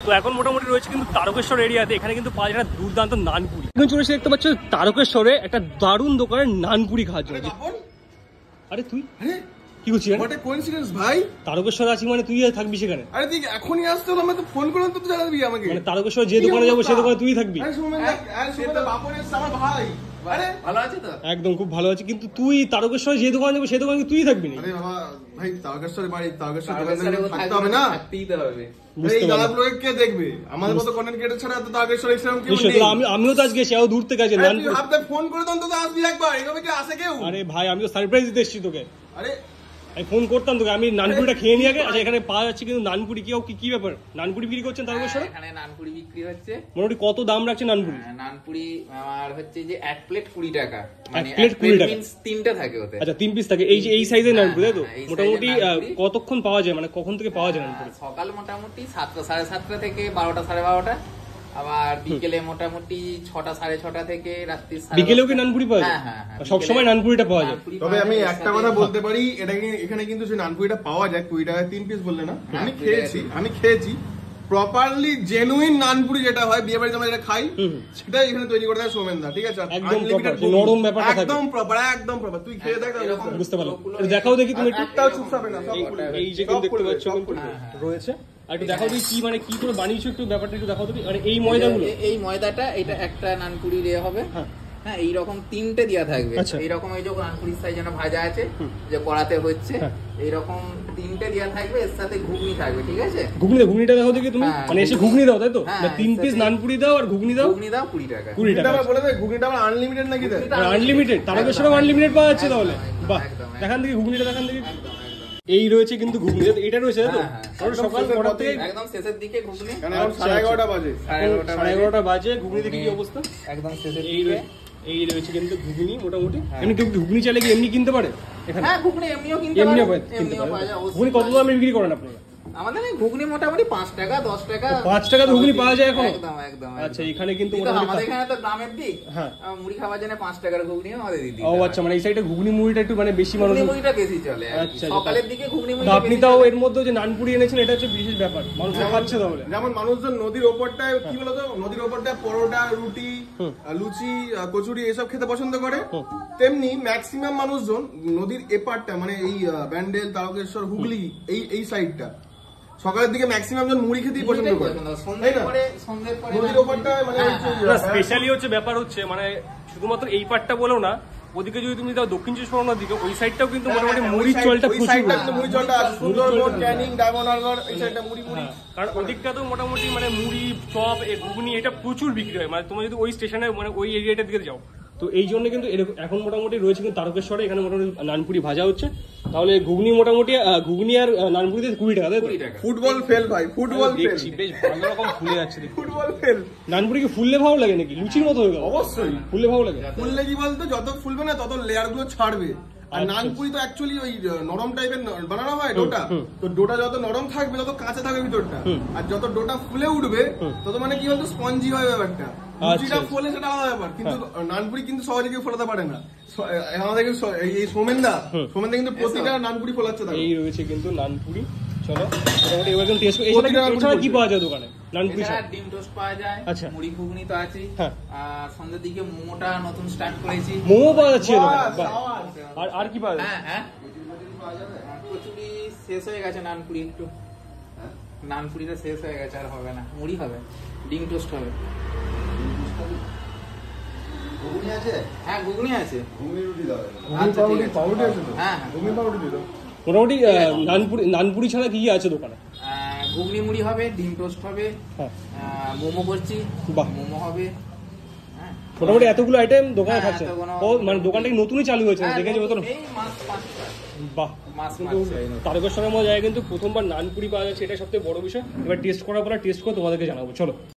তো এখন মোটামুটি রয়েছে কিন্তু তারকেশ্বর এরিয়াতে, এখানে কিন্তু পাওয়া যায় দুর্দান্ত নানপুরি। এখন চলে এসে দেখতে পাচ্ছ তারকেশ্বরে একটা দারুণ দোকানের নানপুরি খাওয়ার জন্য। আরে তুই কি করছিস? হোয়াট এ কোইন্সিডেন্স ভাই, তারকেশ্বর আছি মানে তুই থাকবি সেখানে? আরে তুই এখনই আসতে হলো, আমাকে ফোন করলাম তো জানাবি আমাকে। মানে তারকেশ্বর যে দোকানে যাবো সেই দোকানে তুই থাকবি? আরে সুমন দা বাপন এসে আমার ভাই। আরে ভালো আছে তো? একদম খুব ভালো আছে, কিন্তু তুই তারকেশ্বর যে দোকানে যাবো সেই দোকানে তুই থাকবি না? আরে বাবা ভাই, তারকেশ্বরের বাড়ি, তারকেশ্বর দোকানে থাকতে হবে না? থাকতেই তো হবে। এই গালাগুলোকে কে দেখবে? আমাদের মতো কন্টেন্ট ক্রিয়েটর ছাড়া তো তারকেশ্বর এক্সট্রিম কেউ নেই। আমিও তো আজকে এসে দূর থেকে আছে নানপুরি। আপনি ফোন করে দেন তো আসবি একবার, এভাবে কি আসে কেউ? আরে ভাই আমি তো সারপ্রাইজ দিতে এসেছি তোকে। আরে আমি ফোন করতাম তোকে, আমি নানপুরিটা খেয়ে নিয়ে আগে। আচ্ছা এখানে পাওয়া যাচ্ছে কিন্তু নানপুরি, কি ব্যাপার? নানপুরি বিক্রি করছেন তারকেশ্বরে? এখানে নানপুরি বিক্রি হচ্ছে। মোটামুটি কত দাম রাখছে নানপুরি? নানপুরি আমার হচ্ছে যে এক প্লেট 20 টাকা, মানে প্লেট 20 টাকা তিনটা থাকে ওতে। আচ্ছা 3 পিস থাকে। এই যে এই সাইজের নানপুরি তাই তো? মোটামুটি কতক্ষণ পাওয়া যায়, মানে কখন থেকে পাওয়া যায় নানপুরি? সকাল মোটামুটি 7টা সাড়ে 7টা থেকে 12টা সাড়ে 12টা, আবার বিকেলে মোটামুটি 6টা সাড়ে 6টা থেকে রাত্রি। বিকেলেও কি নানপুরি পাওয়া যায়? সব সময় নানপুরিটা পাওয়া যায়? তবে আমি একটা কথা বলতে পারি, এটা এখানে কিন্তু যে নানপুরিটা পাওয়া যায় 20 টাকায় 3 পিস বললে না, আমি খেয়েছি প্রপারলি জেনুইন নানপুরি যেটা হয় বিয়ে বাড়িতে আমরা যেটা খাই সেটাই এখানে তৈরি করে দেয় সোমেন দা। ঠিক আছে, একদম নরম ব্যাপারটা থাকে, একদম প্রপার তুই খেয়ে দেখ বুঝতে পারলাম। দেখাও দেখি তুমি একটু। একটাও চুপসাবে না, এই যে কিন্তু দেখতে পাচ্ছ কিন্তু রয়েছে। আর একটু দেখাও দেখি কি মানে কি করে বানিয়েছো, একটু ব্যাপারটা একটু দেখাও দেখি। মানে এই ময়দাগুলো, এই ময়দাটা এটা একটা নানপুরি দেয়া হবে। হ্যাঁ এইরকম 3টে দেওয়া থাকবে। এইরকম এই যে নানপুরির সাইজ যেন ভাজা আছে যে কড়াতে হচ্ছে, এইরকম 3টে দেওয়া থাকবে, এর সাথে ঘুগনি থাকবে। ঠিক আছে, ঘুগনিটা দাও দেখি তুমি। মানে এসে ঘুগনি দাও তাই তো? 3 পিস নানপুরি দাও আর ঘুগনি দাও 20 টাকা। 20 টাকা বলে দেয়। ঘুগনিটা আমার আনলিমিটেড নাকি? আনলিমিটেড? তারকেশ্বরে আনলিমিটেড পাওয়া যাচ্ছে তাহলে? বাহ, দেখান দেখি ঘুগনিটা, দেখান দেখি। এই রয়েছে কিন্তু ঘুগনি, এটা রয়েছে তাই তো? সকাল 9টা থেকে একদম শেষের দিকে ঘুগনি। 11:30 বাজে, 11:30 বাজে। ঘুগনি দেখি কি অবস্থা একদম শেষের। এই রয়েছে কিন্তু ঘুগনি মোটামুটি। এমনি কেউ ঘুগনি চাইলে কি এমনি কিনতে পারে এখানে? হ্যাঁ ঘুগনি এমনিও কিনতে পারে। ঘুগনি কত দামে বিক্রি করেন আপনারা? আমাদের ঘুগনি মোটামুটি 5 টাকা 10 টাকা। 5 টাকা ঘুগনি পাওয়া যায় এখন? একদম। আচ্ছা এখানে কিন্তু আমাদের এখানে তো গ্রামের দিক, মুড়ি খাওয়ার জন্য 5 টাকার ঘুগনি আমাদের দিদি। ও আচ্ছা, মানে এই সাইডে ঘুগনি মুড়িটা একটু মানে বেশি মানুষ, মুড়িটা বেশি চলে। আচ্ছা সকালের দিকে ঘুগনি মুড়ি। আপনি তাও এর মধ্যে যে নানপুরি এনেছেন এটা হচ্ছে বিশেষ ব্যাপার, মানুষ খাচ্ছে তাহলে। যেমন মানুষজন নদীর ওপরটায় কি বলতো, নদীর ওপরটায় পরোটা, রুটি, লুচি, কচুরি এসব খেতে পছন্দ করে, তেমনি ম্যাক্সিমাম মানুষজন নদীর এপারটা মানে এই ব্যান্ডেল, তারকেশ্বর, হুগলি এই সাইডটা সকালের দিকে ম্যাক্সিমাম জন মুড়ি খেতেই পছন্দ করে। নদীর ওপরটায় মানে স্পেশালি হচ্ছে ব্যাপার হচ্ছে মানে শুধুমাত্র এই পার্টটা বলো না, ওদিকে যদি তুমি যাও দক্ষিণ চব্বিশ পরগনার দিকে ওই সাইডটাও কিন্তু মোটামুটি মুড়ির চলটা প্রচুর। মুড়ি চলটা আছে, সুন্দরবন, ক্যানিং, ডায়মন্ড হারবার এই সাইডটা মুড়ি। কারণ ওদিকটা তো মোটামুটি মানে মুড়ি, চপ, ঘুগনি এটা প্রচুর বিক্রি হয়। মানে তুমি যদি ওই স্টেশনে মানে ওই এরিয়াটার দিকে যাও, তো এই জন্য কিন্তু এখন মোটামুটি রয়েছে কিন্তু তারকেশ্বরে এখানে মোটামুটি নানপুরি ভাজা হচ্ছে। তাহলে ঘুগনি মোটামুটি ঘুগনি আর নানপুরিতে 20 টাকা তাই তো? ফুটবল ফেল ভাই, ফুটবল ফেল। বেশ ভালো রকম ফুলে যাচ্ছে, ফুটবল ফেল। নানপুরি কি ফুললে ভালো লাগে নাকি লুচির মতো হয়ে গেল? অবশ্যই ফুললে ভালো লাগে। ফুললে কি বলতো, যত ফুলবে না তত লেয়ার গুলো ছাড়বে। আর নানপুরি তো অ্যাকচুয়ালি ওই নরম টাইপের বানানো হয় ডোটা, তো ডোটা যত নরম থাকবে তত কাঁচা থাকবে ভিতরটা, আর যত ডোটা ফুলে উঠবে তত মানে কি বলতো স্পঞ্জি হয় ব্যাপারটা। লুচিটা ফোলে সেটা আলাদা ব্যাপার, কিন্তু নানপুরি কিন্তু সহজে কেউ ফোলাতে পারে না। আমাদের এই সোমেনদা কিন্তু প্রতিটা নানপুরি ফোলাচ্ছে। এই রয়েছে কিন্তু নানপুরি। চলো মোটামুটি এবার কিন্তু টেস্ট। এছাড়া কি পাওয়া যায় দোকানে? নানপুরি ছাড়া ডিম টোস্ট পাওয়া যায়, আচ্ছা মুড়ি ঘুগনি তো আছে, আর সন্ধ্যের দিকে মোমোটা নতুন স্টার্ট করেছি। মোমো পাওয়া যাচ্ছে আর কি পাওয়া যায়? হ্যাঁ কচুরি শেষ হয়ে গেছে, নানপুরি একটু নানপুরিটা শেষ হয়ে গেছে, আর হবে না। মুড়ি হবে, ডিম টোস্ট হবে। ঘুগনি আছে? হ্যাঁ ঘুগনি আছে, ঘুগনি রুটি দাও। আচ্ছা ঠিক আছে, পাউরুটি আছে তো? হ্যাঁ ঘুগনি পাউরুটি দাও। মোটামুটি নানপুরি ছাড়া কি আছে দোকানে? ঘুগনি মুড়ি হবে, ডিম টোস্ট হবে, মোমো করছি, মোমো হবে। মোটামুটি এতগুলো আইটেম দোকানে থাকছে। মানে দোকানটা নতুনই চালু হয়েছে, দেখে যাবো তো। বাহ, তারকেশ্বরের মতো জায়গায় কিন্তু প্রথমবার নানপুরি পাওয়া যাচ্ছে, এটা সবথেকে বড় বিষয়। এবার টেস্ট করার পর টেস্ট করে তোমাদেরকে জানাবো। চলো।